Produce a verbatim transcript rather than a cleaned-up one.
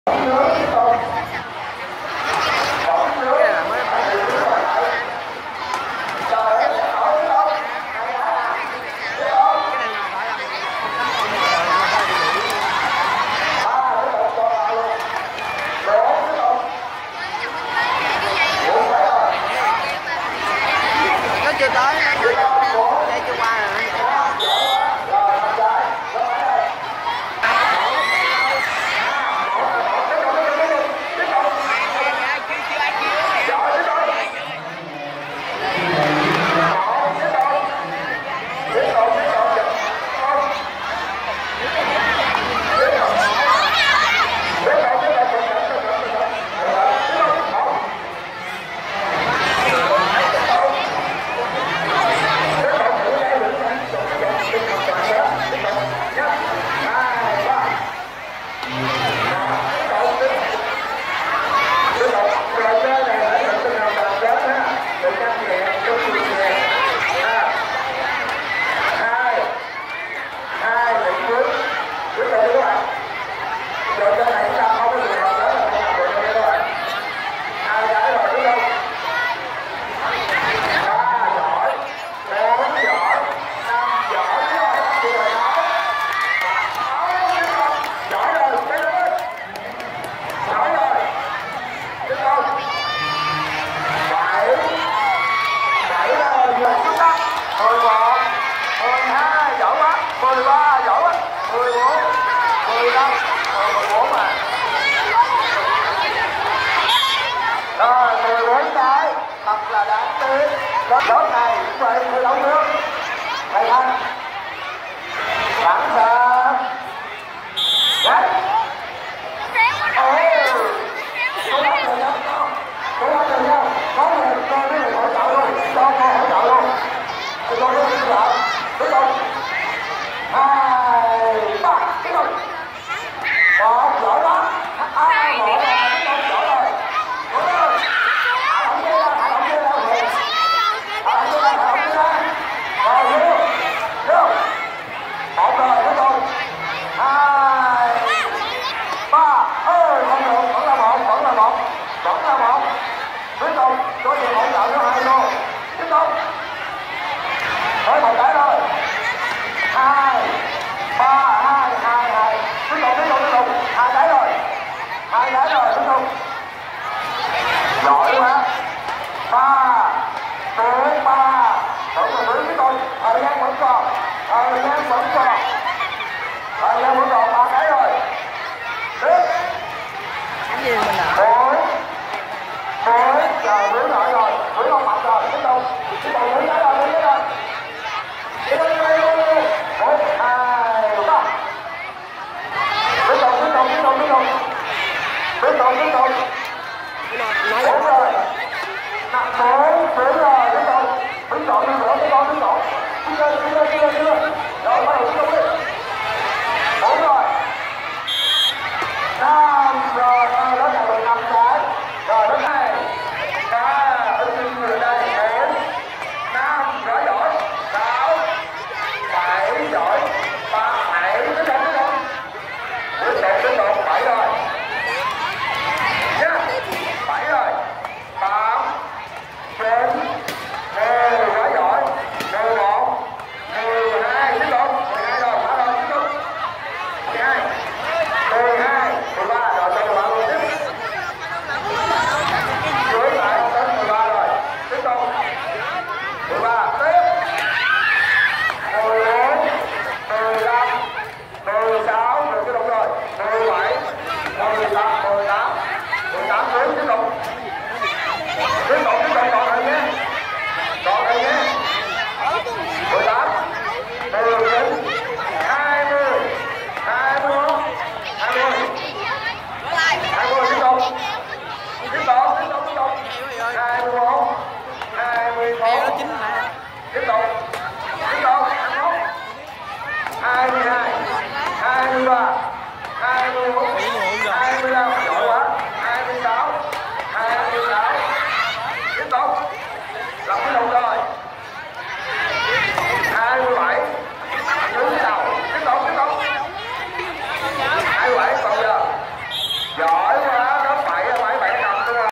chưa tới đây chưa qua rồi. Lớp này cũng vậy, hơi đấu nước. Thầy Thanh sẵn sàng. Đấy. Ồ. Cố gắng rồi nhau. Cố gắng rồi nhau. Có người cho mấy người hỗ trợ luôn. Cho cô hỗ trợ luôn. Tôi cho nó hỗ trợ. Tiếp tục. Hai, ba, tiếp tục. Một, giỏi lắm. À, một, tiếp tục, giỏi rồi. Đúng rồi. Hạ động kia ra, hạ động kia ra. Một rồi, tiếp tục. Hai, ba, ơi, không được, vẫn là một, vẫn là một, vẫn là một. Tiếp tục, có gì hỗ trợ nữa hai luôn. Tiếp tục. Thôi một cái thôi. Hai, ba, hai, hai, hai. Tiếp tục, tiếp tục, tiếp tục. Hai cái rồi. Hai cái rồi, tiếp tục. Giỏi quá. Ba, bốn, ba. Đúng rồi, đúng rồi. Thời gian vẫn còn. Thời gian vẫn còn. Thời gian vẫn còn ba cái rồi. Tiếp. Cái gì mình đã? Bốn. Bốn. Rồi, đứng lại rồi. Đứng không mặt rồi. Tiếp tục. Tiếp tục, đứng cái rồi, đứng cái rồi. Đi, đi, đi, đi, đi. Một, hai, ba. Tiếp tục, tiếp tục, tiếp tục, tiếp tục. Tiếp tục, tiếp tục. Bốn rồi. Nặng bốn, bốn rồi, tiếp tục. Đứng chọn đi nữa, đứng chọn, đứng chọn. Chưa, chưa, chưa, chưa. Rồi, bắt đầu tiếp tục đi. Bốn rồi. Năm rồi, rồi, đó là được năm cái. Rồi, đó này. Ba, ứng sinh người đây. Bốn, năm, giỏi giỏi. Sáu, bảy, giỏi. Ba, bảy, tiếp tục, tiếp tục. Tiếp tục, tiếp tục, bảy rồi. Nha, bảy rồi. Tám, chín, mười, giỏi giỏi. Mười một, mười hai, tiếp tục. Mười hai rồi, ba rồi, tiếp tục. Mười hai, mười hai, mười ba, rồi cho mười ba luôn. giỏi quá.